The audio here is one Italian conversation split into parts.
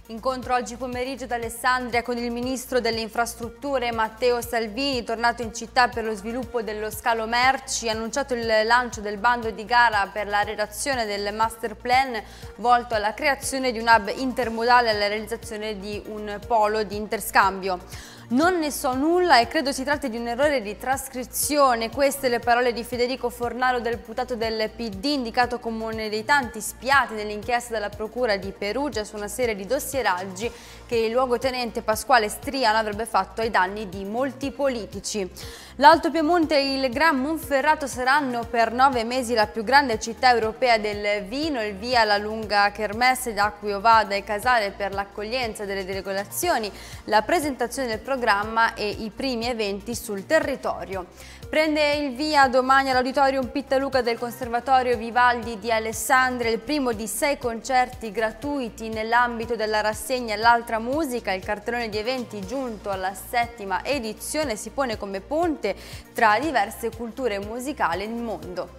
Incontro oggi pomeriggio ad Alessandria con il Ministro delle Infrastrutture Matteo Salvini, tornato in città per lo sviluppo dello scalo merci, ha annunciato il lancio del bando di gara per la redazione del master plan volto alla creazione di un hub intermodale e alla realizzazione di un polo di interscambio. Non ne so nulla e credo si tratti di un errore di trascrizione. Queste le parole di Federico Fornaro, deputato del PD, indicato come uno dei tanti spiati nell'inchiesta della Procura di Perugia su una serie di dossieraggi che il luogotenente Pasquale Striano avrebbe fatto ai danni di molti politici. L'Alto Piemonte e il Gran Monferrato saranno per 9 mesi la più grande città europea del vino. Il via alla lunga kermesse da Acquiovada e Casale per l'accoglienza delle delegazioni, la presentazione del programma e i primi eventi sul territorio. Prende il via domani all'Auditorium Pittaluca del Conservatorio Vivaldi di Alessandria il primo di 6 concerti gratuiti nell'ambito della rassegna L'Altra Musica. Il cartellone di eventi, giunto alla 7ª edizione, si pone come ponte tra diverse culture musicali nel mondo.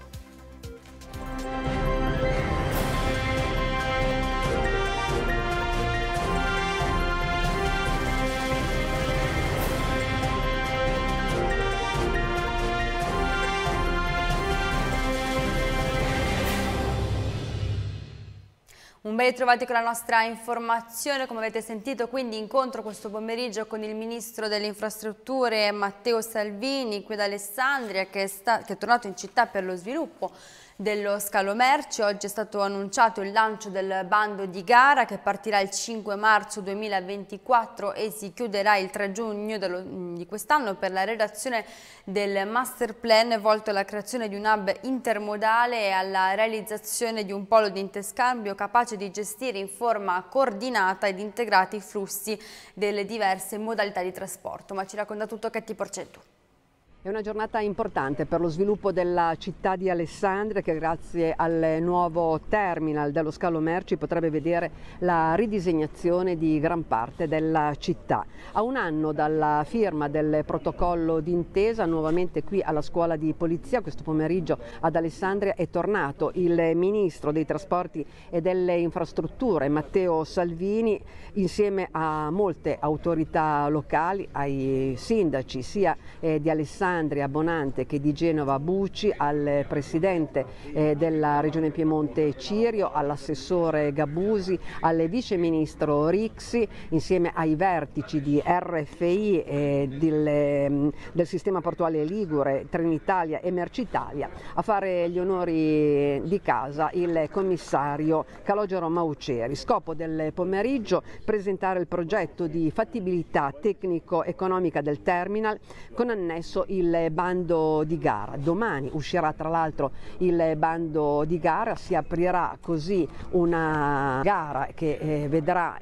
Un ben ritrovati con la nostra informazione. Come avete sentito, quindi incontro questo pomeriggio con il Ministro delle Infrastrutture Matteo Salvini qui ad Alessandria, che è tornato in città per lo sviluppo dello scalo merci. Oggi è stato annunciato il lancio del bando di gara che partirà il 5 marzo 2024 e si chiuderà il 3 giugno di quest'anno per la redazione del master plan volto alla creazione di un hub intermodale e alla realizzazione di un polo di interscambio capace di gestire in forma coordinata ed integrati i flussi delle diverse modalità di trasporto. Ma ci racconta tutto Katy Porcetto. È una giornata importante per lo sviluppo della città di Alessandria, che grazie al nuovo terminal dello scalo merci potrebbe vedere la ridisegnazione di gran parte della città. A un anno dalla firma del protocollo d'intesa, nuovamente qui alla scuola di polizia, questo pomeriggio ad Alessandria è tornato il Ministro dei Trasporti e delle Infrastrutture Matteo Salvini, insieme a molte autorità locali, ai sindaci sia di Alessandria Bonante che di Genova Bucci, al presidente della Regione Piemonte Cirio, all'assessore Gabusi, al viceministro Rixi, insieme ai vertici di RFI del sistema portuale Ligure, Trenitalia e Mercitalia, a fare gli onori di casa il commissario Calogero Mauceri. Scopo del pomeriggio: presentare il progetto di fattibilità tecnico-economica del terminal con annesso il bando di gara. Domani uscirà tra l'altro il bando di gara, si aprirà così una gara che vedrà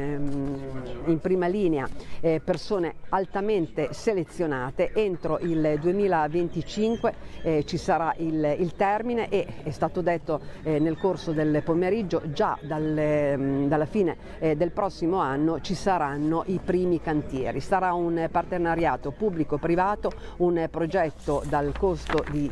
in prima linea persone altamente selezionate. Entro il 2025 ci sarà il termine e è stato detto nel corso del pomeriggio già dalla fine del prossimo anno ci saranno i primi cantieri. Sarà un partenariato pubblico-privato, un progetto dal costo di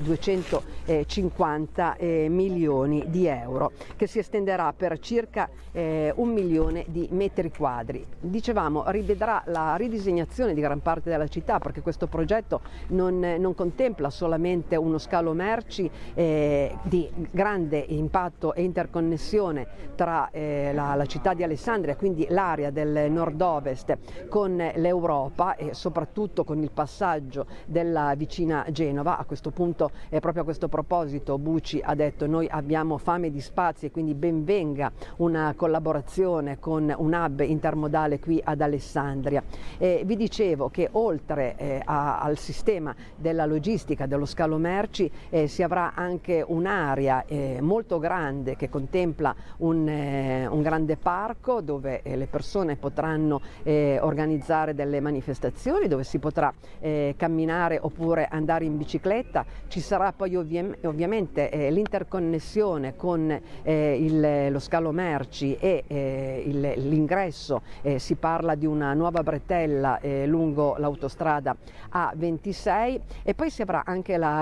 250 milioni di euro che si estenderà per circa 1 milione di metri quadri. Dicevamo, rivedrà la ridisegnazione di gran parte della città, perché questo progetto non contempla solamente uno scalo merci di grande impatto e interconnessione tra la città di Alessandria, quindi l'area del nord-ovest, con l'Europa e soprattutto con il passaggio della vicina Genova. A questo punto, proprio a questo proposito, Bucci ha detto: noi abbiamo fame di spazi e quindi ben venga una collaborazione con un hub intermodale qui ad Alessandria. Vi dicevo che oltre al sistema della logistica dello scalo merci si avrà anche un'area molto grande che contempla un grande parco dove le persone potranno organizzare delle manifestazioni, dove si potrà camminare oppure andare in bicicletta. Ci sarà poi ovviamente l'interconnessione con lo scalo merci e l'ingresso, si parla di una nuova bretella lungo l'autostrada A26 e poi si avrà anche la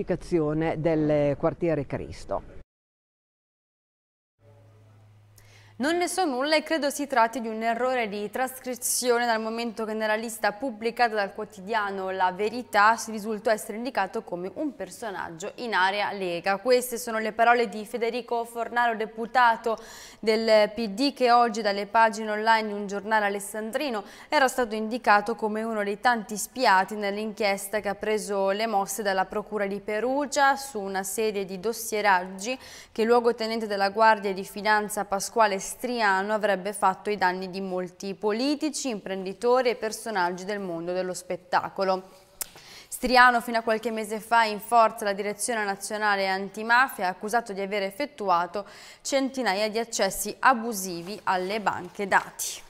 riqualificazione del quartiere Cristo. Non ne so nulla e credo si tratti di un errore di trascrizione, dal momento che nella lista pubblicata dal quotidiano La Verità si risulta essere indicato come un personaggio in area Lega. Queste sono le parole di Federico Fornaro, deputato del PD, che oggi dalle pagine online di un giornale alessandrino era stato indicato come uno dei tanti spiati nell'inchiesta che ha preso le mosse dalla Procura di Perugia su una serie di dossieraggi che il luogotenente della Guardia di Finanza Pasquale Striano avrebbe fatto ai danni di molti politici, imprenditori e personaggi del mondo dello spettacolo. Striano fino a qualche mese fa in forza alla Direzione Nazionale Antimafia, accusato di aver effettuato centinaia di accessi abusivi alle banche dati.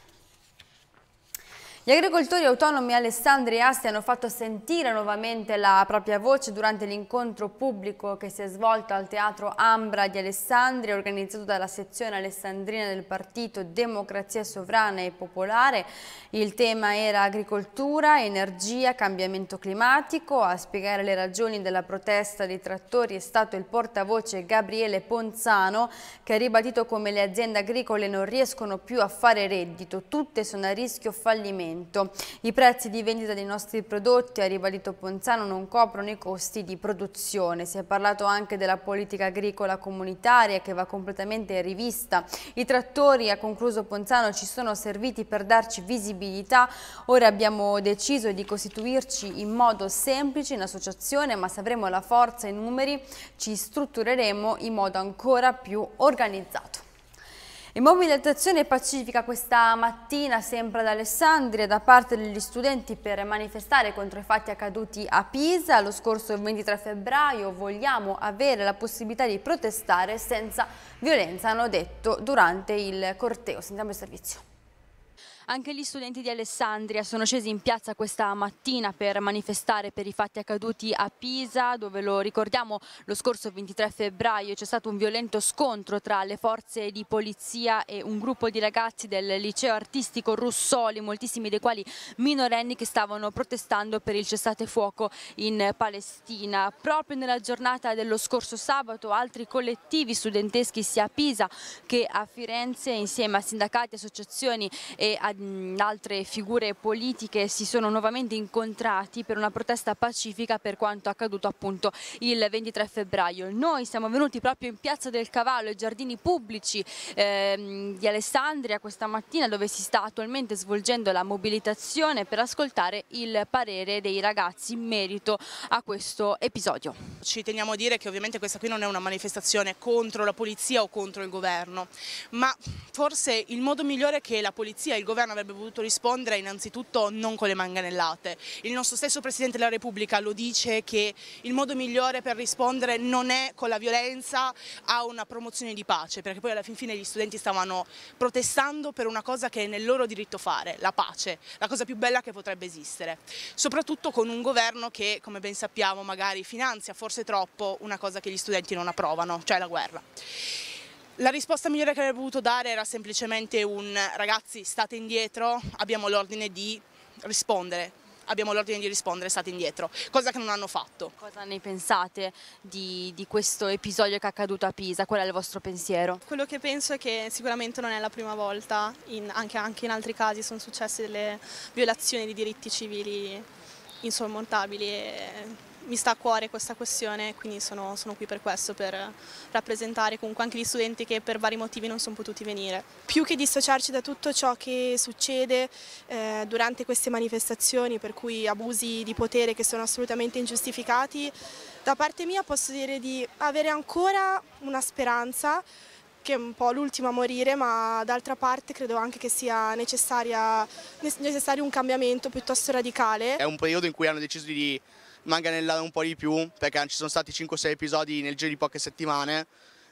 Gli agricoltori autonomi Alessandria e Asti hanno fatto sentire nuovamente la propria voce durante l'incontro pubblico che si è svolto al Teatro Ambra di Alessandria, organizzato dalla sezione alessandrina del partito Democrazia Sovrana e Popolare. Il tema era agricoltura, energia, cambiamento climatico. A spiegare le ragioni della protesta dei trattori è stato il portavoce Gabriele Ponzano, che ha ribadito come le aziende agricole non riescono più a fare reddito, tutte sono a rischio fallimento. I prezzi di vendita dei nostri prodotti, ha ribadito Ponzano, non coprono i costi di produzione. Si è parlato anche della politica agricola comunitaria che va completamente rivista. I trattori, ha concluso Ponzano, ci sono serviti per darci visibilità. Ora abbiamo deciso di costituirci in modo semplice in associazione, ma se avremo la forza e i numeri ci struttureremo in modo ancora più organizzato. E mobilitazione pacifica questa mattina sempre ad Alessandria da parte degli studenti per manifestare contro i fatti accaduti a Pisa. Lo scorso 23 febbraio vogliamo avere la possibilità di protestare senza violenza, hanno detto durante il corteo. Sentiamo il servizio. Anche gli studenti di Alessandria sono scesi in piazza questa mattina per manifestare per i fatti accaduti a Pisa, dove, lo ricordiamo, lo scorso 23 febbraio c'è stato un violento scontro tra le forze di polizia e un gruppo di ragazzi del liceo artistico Russoli, moltissimi dei quali minorenni, che stavano protestando per il cessate fuoco in Palestina. Proprio nella giornata dello scorso sabato altri collettivi studenteschi sia a Pisa che a Firenze, insieme a sindacati, associazioni e a altre figure politiche, si sono nuovamente incontrati per una protesta pacifica per quanto accaduto appunto il 23 febbraio. Noi siamo venuti proprio in Piazza del Cavallo, ai giardini pubblici di Alessandria questa mattina, dove si sta attualmente svolgendo la mobilitazione per ascoltare il parere dei ragazzi in merito a questo episodio. Ci teniamo a dire che ovviamente questa qui non è una manifestazione contro la polizia o contro il governo, ma forse il modo migliore che la polizia e il governo avrebbe potuto rispondere innanzitutto non con le manganellate. Il nostro stesso Presidente della Repubblica lo dice, che il modo migliore per rispondere non è con la violenza a una promozione di pace, perché poi alla fin fine gli studenti stavano protestando per una cosa che è nel loro diritto fare, la pace, la cosa più bella che potrebbe esistere, soprattutto con un governo che, come ben sappiamo, magari finanzia forse troppo una cosa che gli studenti non approvano, cioè la guerra. La risposta migliore che avrebbe potuto dare era semplicemente un: ragazzi, state indietro, abbiamo l'ordine di rispondere, state indietro, cosa che non hanno fatto. Cosa ne pensate di questo episodio che è accaduto a Pisa? Qual è il vostro pensiero? Quello che penso è che sicuramente non è la prima volta, anche in altri casi sono successe delle violazioni di diritti civili insormontabili e mi sta a cuore questa questione, quindi sono qui per questo, per rappresentare comunque anche gli studenti che per vari motivi non sono potuti venire. Più che dissociarci da tutto ciò che succede durante queste manifestazioni, per cui abusi di potere che sono assolutamente ingiustificati, da parte mia posso dire di avere ancora una speranza, che è un po' l'ultima a morire, ma d'altra parte credo anche che sia necessario un cambiamento piuttosto radicale. È un periodo in cui hanno deciso di manganellare un po' di più, perché ci sono stati 5-6 episodi nel giro di poche settimane,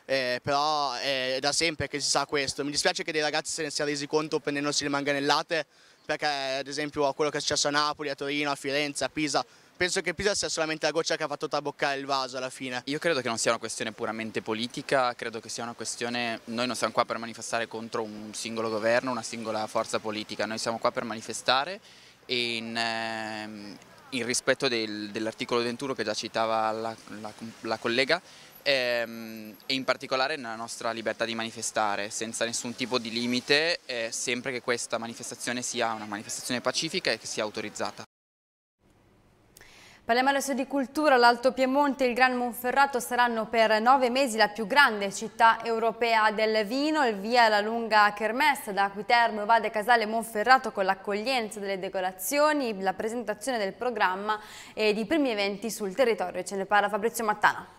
però è da sempre che si sa questo. Mi dispiace che dei ragazzi se ne siano resi conto prendendosi le manganellate, perché ad esempio quello che è successo a Napoli, a Torino, a Firenze, a Pisa, penso che Pisa sia solamente la goccia che ha fatto traboccare il vaso alla fine. Io credo che non sia una questione puramente politica, credo che sia una questione, noi non siamo qua per manifestare contro un singolo governo, una singola forza politica, noi siamo qua per manifestare in rispetto dell'articolo 21 che già citava la collega, e in particolare nella nostra libertà di manifestare senza nessun tipo di limite, sempre che questa manifestazione sia una manifestazione pacifica e che sia autorizzata. Parliamo adesso di cultura. L'Alto Piemonte e il Gran Monferrato saranno per 9 mesi la più grande città europea del vino. Il via alla lunga kermesse da Acquiterme, Ovade, Casale e Monferrato, con l'accoglienza delle decorazioni, la presentazione del programma e di primi eventi sul territorio. Ce ne parla Fabrizio Mattana.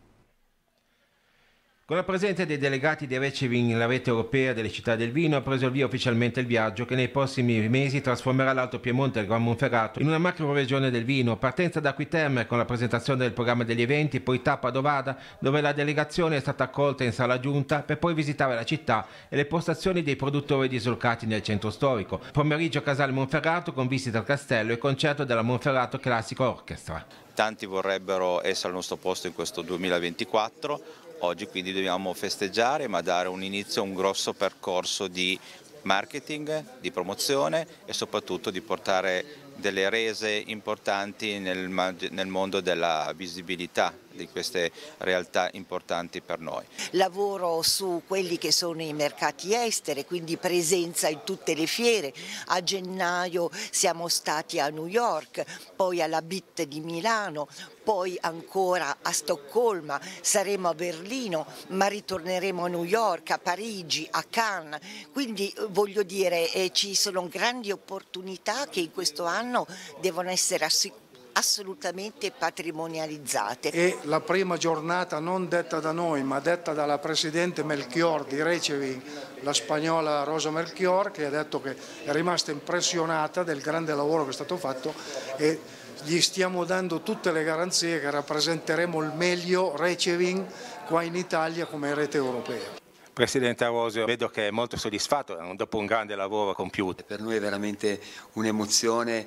Con la presenza dei delegati di Recevin, la rete europea delle città del vino, ha preso il via ufficialmente il viaggio che nei prossimi mesi trasformerà l'Alto Piemonte e il Gran Monferrato in una macro regione del vino. Partenza da Acquiterme con la presentazione del programma degli eventi, poi tappa ad Ovada, dove la delegazione è stata accolta in sala giunta per poi visitare la città e le postazioni dei produttori dislocati nel centro storico. Pomeriggio Casale Monferrato con visita al castello e concerto della Monferrato Classico Orchestra. Tanti vorrebbero essere al nostro posto in questo 2024. Oggi quindi dobbiamo festeggiare, ma dare un inizio a un grosso percorso di marketing, di promozione e soprattutto di portare delle rese importanti nel mondo della visibilità di queste realtà importanti per noi. Lavoro su quelli che sono i mercati esteri, quindi presenza in tutte le fiere. A gennaio siamo stati a New York, poi alla BIT di Milano, poi ancora a Stoccolma, saremo a Berlino, ma ritorneremo a New York, a Parigi, a Cannes. Quindi voglio dire, ci sono grandi opportunità che in questo anno devono essere assolutamente patrimonializzate. E la prima giornata non detta da noi, ma detta dalla Presidente Melchior di Recevin, la spagnola Rosa Melchior, che ha detto che è rimasta impressionata del grande lavoro che è stato fatto e gli stiamo dando tutte le garanzie che rappresenteremo il meglio Recevin qua in Italia come rete europea. Presidente Arosio, vedo che è molto soddisfatto dopo un grande lavoro compiuto. Per noi è veramente un'emozione,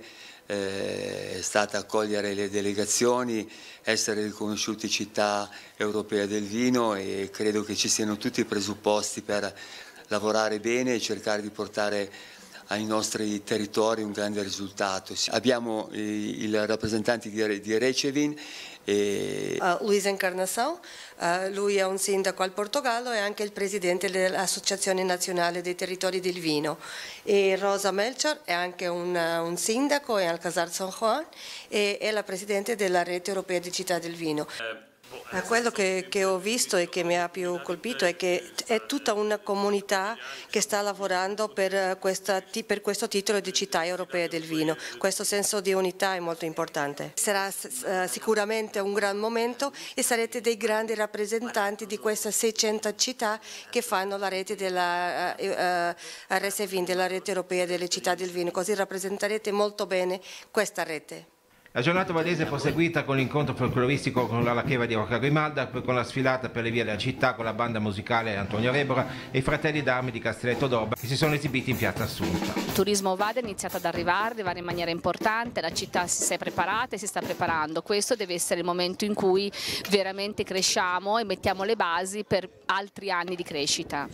è stata accogliere le delegazioni, essere riconosciuti città europea del vino e credo che ci siano tutti i presupposti per lavorare bene e cercare di portare ai nostri territori un grande risultato. Abbiamo i rappresentanti di Recevin. Luis Encarnação, lui è un sindaco al Portogallo e anche il presidente dell'Associazione Nazionale dei Territori del Vino, e Rosa Melchior è anche un sindaco al Casal San Juan e è la presidente della rete europea di città del vino. Quello che ho visto e che mi ha più colpito è che è tutta una comunità che sta lavorando per questo titolo di città europea del vino. Questo senso di unità è molto importante. Sarà sicuramente un gran momento e sarete dei grandi rappresentanti di queste 600 città che fanno la rete della RSVin, della rete europea delle città del vino, così rappresenterete molto bene questa rete. La giornata vadese è proseguita con l'incontro folcloristico con la Lacheva di Rocca Grimalda, poi con la sfilata per le vie della città con la banda musicale Antonio Rebora e i fratelli d'armi di Castelletto d'Orba che si sono esibiti in piazza Assunta. Il turismo Ovada è iniziato ad arrivare in maniera importante, la città si è preparata e si sta preparando. Questo deve essere il momento in cui veramente cresciamo e mettiamo le basi per altri anni di crescita.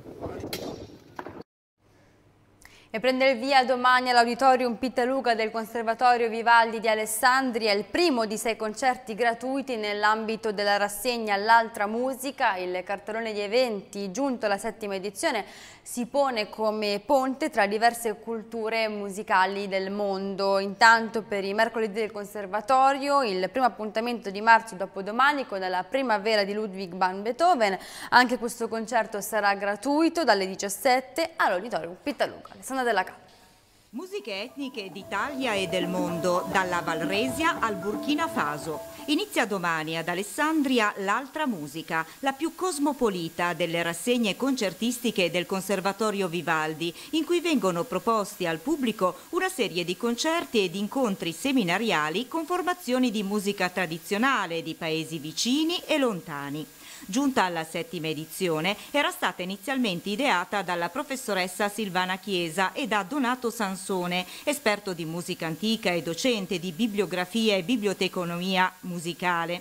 E prende il via domani all'Auditorium Pittaluga del Conservatorio Vivaldi di Alessandria il primo di 6 concerti gratuiti nell'ambito della rassegna L'Altra Musica. Il cartellone di eventi, giunto alla 7ª edizione, si pone come ponte tra diverse culture musicali del mondo. Intanto per i mercoledì del Conservatorio, il primo appuntamento di marzo dopodomani con la Primavera di Ludwig van Beethoven. Anche questo concerto sarà gratuito dalle 17 all'Auditorium Pittaluga. Della K. Musiche etniche d'Italia e del mondo, dalla Valresia al Burkina Faso. Inizia domani ad Alessandria l'Altra Musica, la più cosmopolita delle rassegne concertistiche del Conservatorio Vivaldi, in cui vengono proposti al pubblico una serie di concerti ed incontri seminariali con formazioni di musica tradizionale di paesi vicini e lontani. Giunta alla 7ª edizione, era stata inizialmente ideata dalla professoressa Silvana Chiesa e da Donato Sansone, esperto di musica antica e docente di bibliografia e biblioteconomia musicale.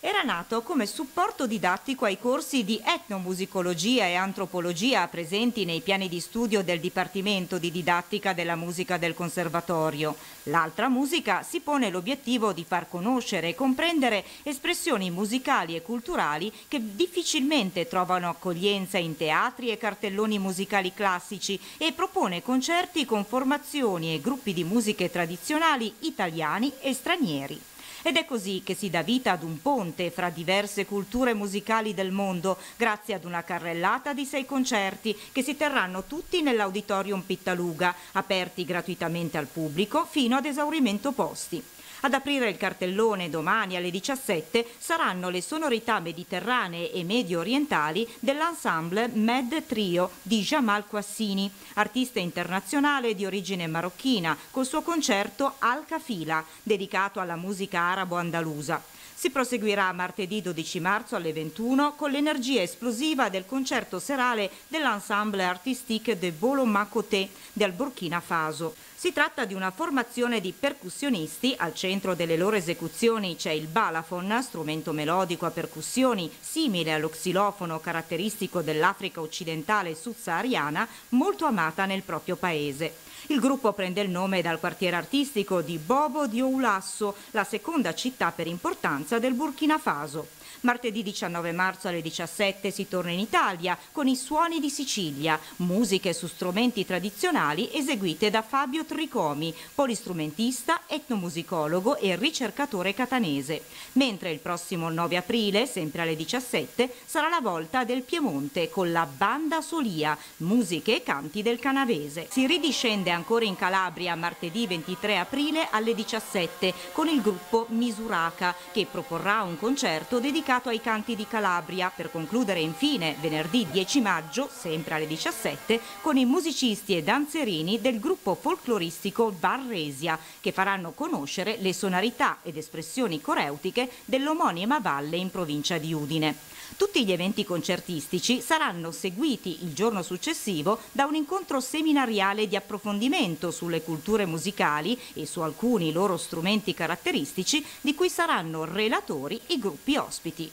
era nato come supporto didattico ai corsi di etnomusicologia e antropologia presenti nei piani di studio del Dipartimento di Didattica della Musica del Conservatorio. L'altra musica si pone l'obiettivo di far conoscere e comprendere espressioni musicali e culturali che difficilmente trovano accoglienza in teatri e cartelloni musicali classici e propone concerti con formazioni e gruppi di musiche tradizionali italiani e stranieri. Ed è così che si dà vita ad un ponte fra diverse culture musicali del mondo, grazie ad una carrellata di 6 concerti che si terranno tutti nell'Auditorium Pittaluga, aperti gratuitamente al pubblico fino ad esaurimento posti. Ad aprire il cartellone domani alle 17 saranno le sonorità mediterranee e medio orientali dell'ensemble Med Trio di Jamal Quassini, artista internazionale di origine marocchina, col suo concerto Al Kafila, dedicato alla musica arabo-andalusa. Si proseguirà martedì 12 marzo alle 21 con l'energia esplosiva del concerto serale dell'ensemble artistique de Bolo Makoté del Burkina Faso. Si tratta di una formazione di percussionisti, al centro delle loro esecuzioni c'è il balafon, strumento melodico a percussioni simile allo xilofono caratteristico dell'Africa occidentale subsahariana, molto amata nel proprio paese. Il gruppo prende il nome dal quartiere artistico di Bobo Dioulasso, la seconda città per importanza del Burkina Faso. Martedì 19 marzo alle 17 si torna in Italia con i Suoni di Sicilia, musiche su strumenti tradizionali eseguite da Fabio Tricomi, polistrumentista, etnomusicologo e ricercatore catanese. Mentre il prossimo 9 aprile, sempre alle 17, sarà la volta del Piemonte con la Banda Solia, musiche e canti del canavese. Si ridiscende ancora in Calabria martedì 23 aprile alle 17 con il gruppo Misuraka che proporrà un concerto dedicato ai canti di Calabria per concludere infine venerdì 10 maggio, sempre alle 17, con i musicisti e danzerini del gruppo folcloristico Varresia che faranno conoscere le sonorità ed espressioni coreutiche dell'omonima valle in provincia di Udine. Tutti gli eventi concertistici saranno seguiti il giorno successivo da un incontro seminariale di approfondimento sulle culture musicali e su alcuni loro strumenti caratteristici di cui saranno relatori i gruppi ospiti.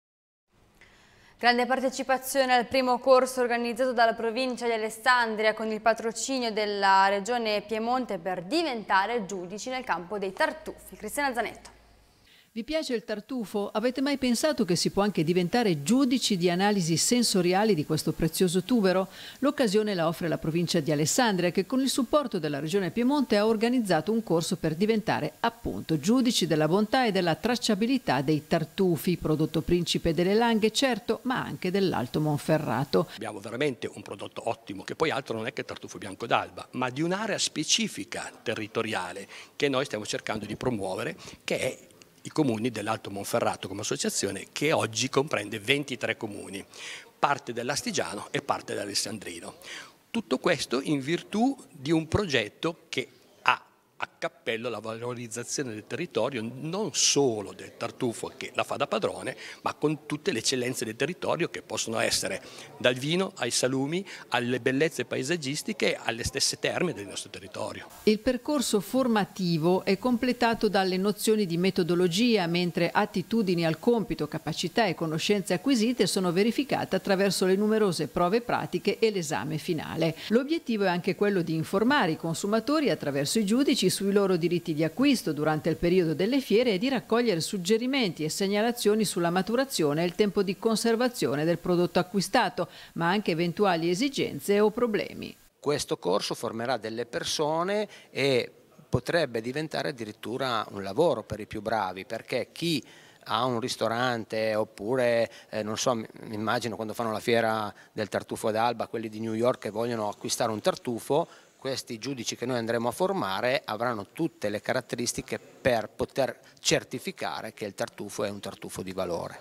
Grande partecipazione al primo corso organizzato dalla provincia di Alessandria con il patrocinio della regione Piemonte per diventare giudici nel campo dei tartufi. Cristiana Zanetto. Vi piace il tartufo? Avete mai pensato che si può anche diventare giudici di analisi sensoriali di questo prezioso tubero? L'occasione la offre la provincia di Alessandria che con il supporto della regione Piemonte ha organizzato un corso per diventare appunto giudici della bontà e della tracciabilità dei tartufi, prodotto principe delle Langhe certo, ma anche dell'Alto Monferrato. Abbiamo veramente un prodotto ottimo che poi altro non è che il tartufo bianco d'Alba, ma di un'area specifica territoriale che noi stiamo cercando di promuovere, che è i comuni dell'Alto Monferrato come associazione che oggi comprende 23 comuni, parte dell'Astigiano e parte dell'Alessandrino. Tutto questo in virtù di un progetto che ha a cappello la valorizzazione del territorio, non solo del tartufo che la fa da padrone, ma con tutte le eccellenze del territorio che possono essere dal vino ai salumi, alle bellezze paesaggistiche, alle stesse terme del nostro territorio. Il percorso formativo è completato dalle nozioni di metodologia, mentre attitudini al compito, capacità e conoscenze acquisite sono verificate attraverso le numerose prove pratiche e l'esame finale. L'obiettivo è anche quello di informare i consumatori attraverso i giudici sui loro diritti di acquisto durante il periodo delle fiere e di raccogliere suggerimenti e segnalazioni sulla maturazione e il tempo di conservazione del prodotto acquistato, ma anche eventuali esigenze o problemi. Questo corso formerà delle persone e potrebbe diventare addirittura un lavoro per i più bravi, perché chi ha un ristorante oppure, non so, mi immagino quando fanno la fiera del tartufo d'Alba, quelli di New York che vogliono acquistare un tartufo, questi giudici che noi andremo a formare avranno tutte le caratteristiche per poter certificare che il tartufo è un tartufo di valore.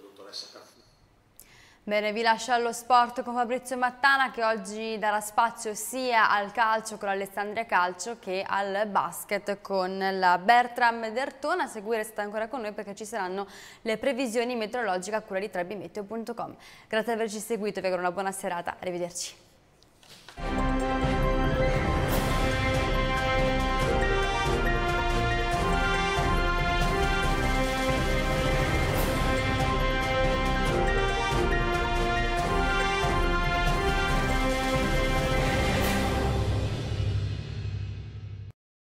Bene, vi lascio allo sport con Fabrizio Mattana che oggi darà spazio sia al calcio con l'Alessandria Calcio che al basket con la Bertram Dertona. A seguire state ancora con noi perché ci saranno le previsioni meteorologiche a cura di trebimeteo.com. Grazie per averci seguito, vi auguro una buona serata, arrivederci.